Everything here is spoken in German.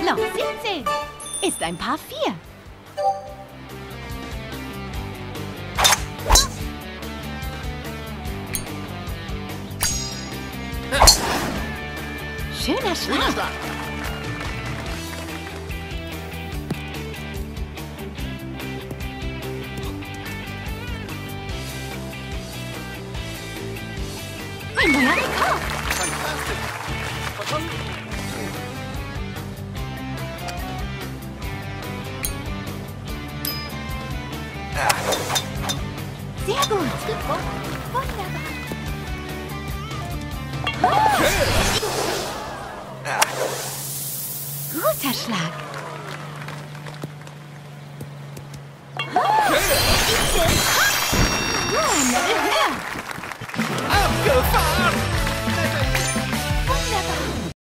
Noch 17. Ist ein Paar 4. Schöner Schlag. Ein neuer Rekord. Fantastisch. Sehr gut. Wunderbar. Guter Schlag.